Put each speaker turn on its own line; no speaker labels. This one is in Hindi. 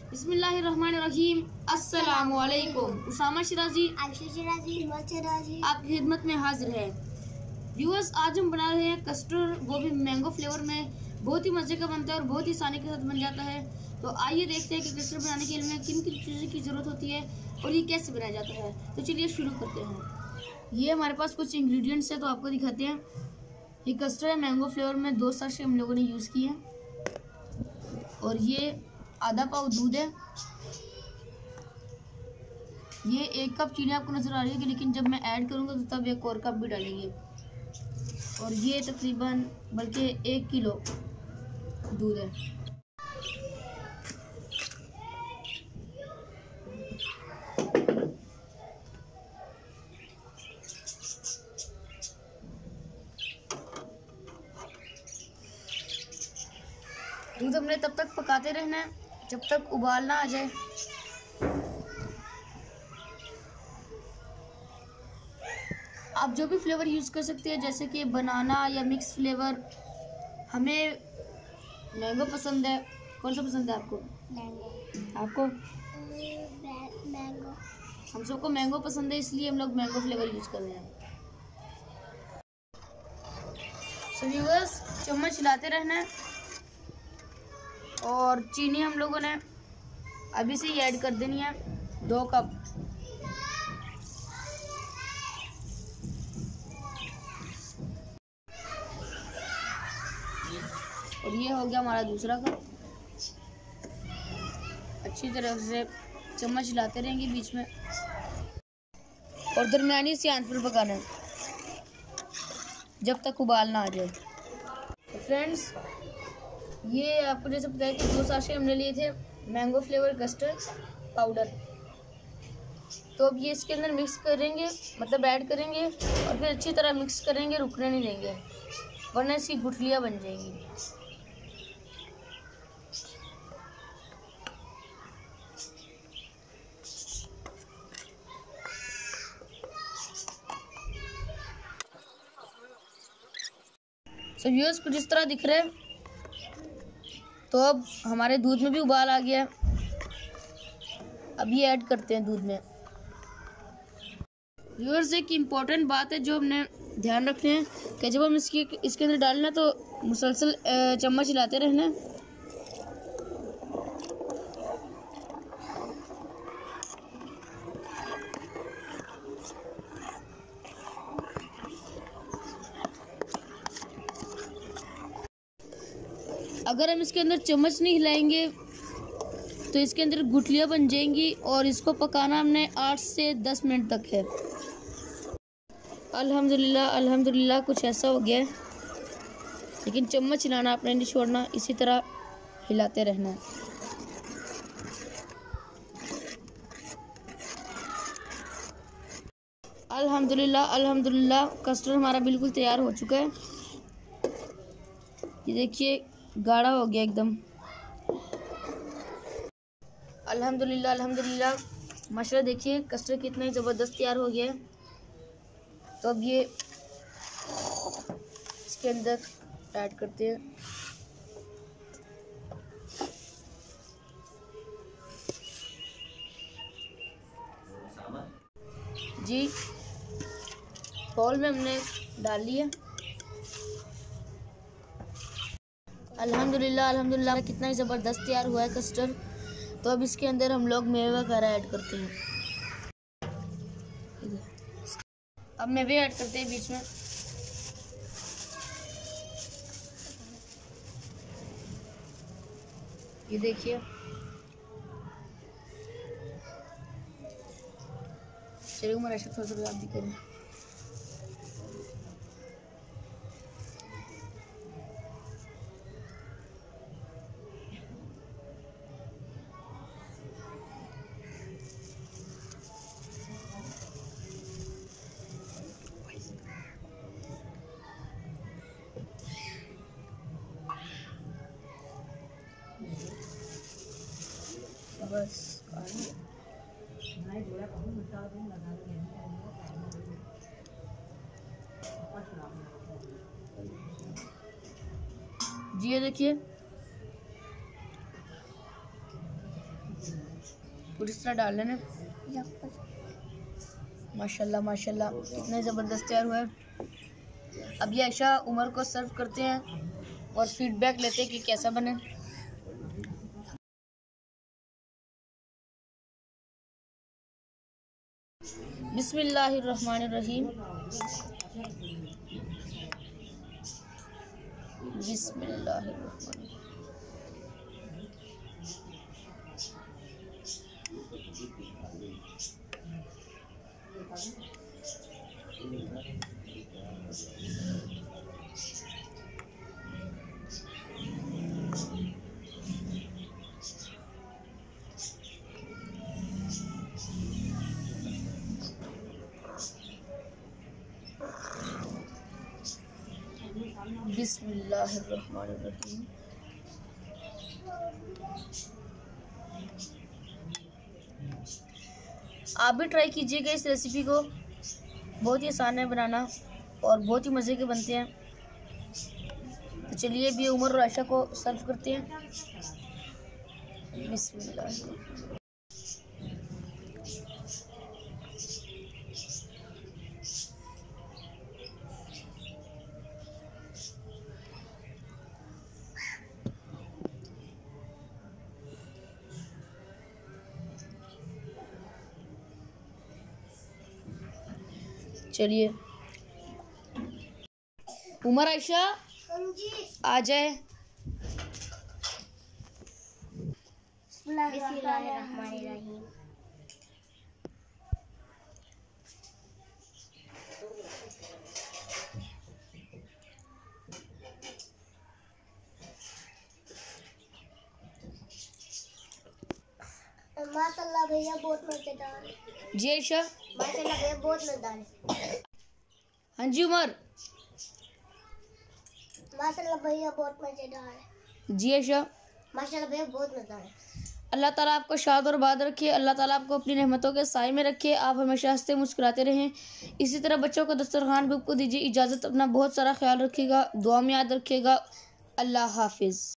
बिस्मिल्लाहिर्रहमानिर्रहीम। अस्सलामुअलैकुम। उसामा शिराजी आपकी खिदमत में हाजिर है। व्यूअर्स, आज हम बना रहे हैं कस्टर्ड, वो भी मैंगो फ्लेवर में। बहुत ही मज़े का बनता है और बहुत ही आसानी के साथ बन जाता है। तो आइए देखते हैं कि कस्टर्ड बनाने के लिए किन किन चीज़ों की ज़रूरत होती है और ये कैसे बनाया जाता है। तो चलिए शुरू करते हैं। ये हमारे पास कुछ इंग्रेडिएंट्स है, तो आपको दिखाते हैं। ये कस्टर्ड है मैंगो फ्लेवर में, 2 साशे हम लोगों ने यूज़ किए हैं। और ये आधा पाव दूध है। ये 1 कप चीनी आपको नज़र आ रही है, लेकिन जब मैं ऐड करूँगा तो तब 1 और कप भी डालेंगे। और ये तकरीबन बल्कि 1 किलो दूध है। दूध हमने तब तक पकाते रहना है जब तक उबाल ना आ जाए। आप जो भी फ्लेवर यूज़ कर सकते हैं, जैसे कि बनाना या मिक्स फ्लेवर। हमें मैंगो पसंद है। कौन सा पसंद है आपको? मैंगो। आपको? मैंगो। हम सबको मैंगो पसंद है, इसलिए हम लोग मैंगो फ्लेवर यूज़ कर रहे हैं। सो व्यूअर्स, चम्मच हिलाते रहना है। और चीनी हम लोगों ने अभी से ही ऐड कर देनी है, 2 कप। और ये हो गया हमारा दूसरा कप। अच्छी तरह से चम्मच हिलाते रहेंगे बीच में और दरमियानी सी आंच पर पकाना है जब तक उबाल ना आ जाए। तो फ्रेंड्स, ये आपको जैसे पता है कि 2 साशे हमने लिए थे मैंगो फ्लेवर कस्टर्ड पाउडर। तो अब ये इसके अंदर मिक्स करेंगे, मतलब ऐड करेंगे और फिर अच्छी तरह मिक्स करेंगे, रुकने नहीं देंगे वरना इसकी गुठलियाँ बन जाएंगी। सब व्यूअर्स को जिस तरह दिख रहा है, तो अब हमारे दूध में भी उबाल आ गया है। अब ये ऐड करते हैं दूध में। व्यूअर्स, एक इम्पॉर्टेंट बात है जो हमने ध्यान रखना है कि जब हम इसके अंदर डालना तो मुसलसल चम्मच हिलाते रहना है। अगर हम इसके अंदर चम्मच नहीं हिलाएंगे तो इसके अंदर गुठलियाँ बन जाएंगी और इसको पकाना हमने 8 से 10 मिनट तक है। अल्हम्दुलिल्लाह कुछ ऐसा हो गया है, लेकिन चम्मच हिलाना आपने नहीं छोड़ना, इसी तरह हिलाते रहना है। अल्हम्दुलिल्लाह कस्टर्ड हमारा बिल्कुल तैयार हो चुका है। ये देखिए, गाढ़ा हो गया एकदम। अल्हम्दुलिल्लाह माशाल्लाह, देखिए कस्टर्ड कितना ही ज़बरदस्त तैयार हो गया है। तो अब ये इसके अंदर ऐड करते हैं। जी, बाउल में हमने डाल लिया। अल्हम्दुलिल्लाह कितना ही ज़बरदस्त तैयार हुआ है कस्टर्ड। तो अब इसके अंदर हम लोग मेवा वगैरह ऐड करते हैं। अब मेवे ऐड करते हैं बीच में। ये देखिए, चलिए उमर ऐसा थोड़ा सा आप भी करें। बस जी, ये देखिए पूरी तरह डाल लेना। माशाल्लाह माशाल्लाह कितने ज़बरदस्त तैयार हुआ है। अब ये आयशा उमर को सर्व करते हैं और फीडबैक लेते हैं कि कैसा बने। बिस्मिल्लाहिर्रहमानिर्रहीम। बिस्मिल्लाहिर्रहमानिर्रहीम। बिस्मिल्लाहिर्रहमानिर्रहीम। आप भी ट्राई कीजिएगा इस रेसिपी को, बहुत ही आसान है बनाना और बहुत ही मज़े के बनते हैं। तो चलिए भी उमर और आयशा को सर्व करते हैं। बिस्मिल्लाह। चलिए उमर आयशा आ जाए।
बिस्मिल्लाहिर्रहमानिर्रहीम। माशाल्लाह भैया बहुत मजेदार है।
जी आयशा।
माशाल्लाह भैया बहुत मजेदार है।
हाँ जी उमर।
माशाल्लाह भैया बहुत मजेदार है।
जी आयशा।
माशाल्लाह भैया बहुत मजेदार है।
अल्लाह ताला आपको शाद और बाद रखे। अल्लाह ताला आपको अपनी रहमतों के साए में रखे। आप हमेशा हंसते मुस्कुराते रहें। इसी तरह बच्चों को दस्तरखान ग्रुप को दीजिए इजाज़त। अपना बहुत सारा ख्याल रखिएगा, दुआ में याद रखिएगा। अल्लाह हाफिज़।